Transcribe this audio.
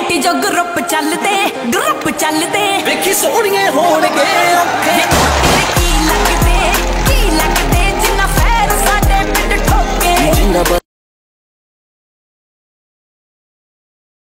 Party ਜੋ group ਚੱਲਦੇ ਵੇਖੀ ਸੋਹਣੀਏ ਹੋਣਗੇ ਔਖੇ।